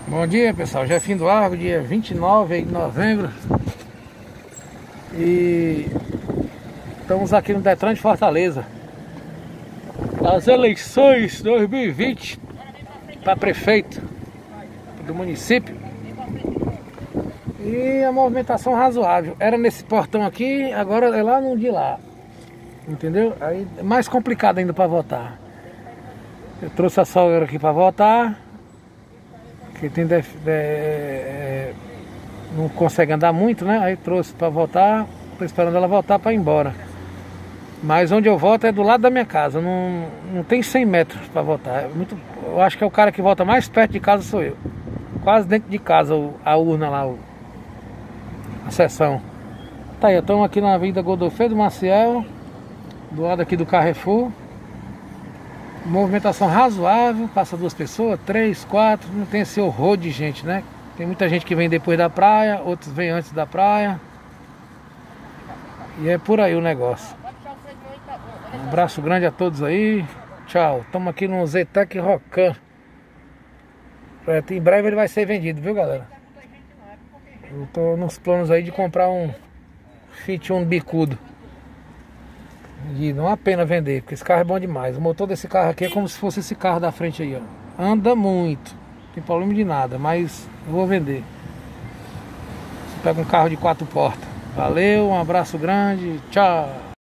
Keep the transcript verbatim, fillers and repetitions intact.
Bom dia, pessoal, já é fim do Largo, dia vinte e nove de novembro. E estamos aqui no Detran de Fortaleza. As eleições dois mil e vinte para prefeito do município. E a movimentação razoável. Era nesse portão aqui, agora é lá no de lá. Entendeu? Aí é mais complicado ainda para votar. Eu trouxe a sogra aqui para votar. Que tem def, de, é, não consegue andar muito, né? Aí trouxe para votar. Tô esperando ela voltar para ir embora. Mas onde eu voto é do lado da minha casa. Não, não tem cem metros para votar. É muito, eu acho que é o cara que vota mais perto de casa sou eu. Quase dentro de casa a urna lá, a sessão. Tá aí, estamos aqui na Avenida Godofredo Maciel, do lado aqui do Carrefour. Movimentação razoável, passa duas pessoas, três, quatro, não tem esse horror de gente, né? Tem muita gente que vem depois da praia, outros vêm antes da praia. E é por aí o negócio. Um abraço grande a todos aí. Tchau. Estamos aqui no Zetec Rocan. Em breve ele vai ser vendido, viu, galera? Eu tô nos planos aí de comprar um Fit um bicudo. E não há pena vender, porque esse carro é bom demais. O motor desse carro aqui é como se fosse esse carro da frente aí, ó. Anda muito, não tem problema de nada, mas eu vou vender. Você pega um carro de quatro portas. Valeu, um abraço grande, tchau.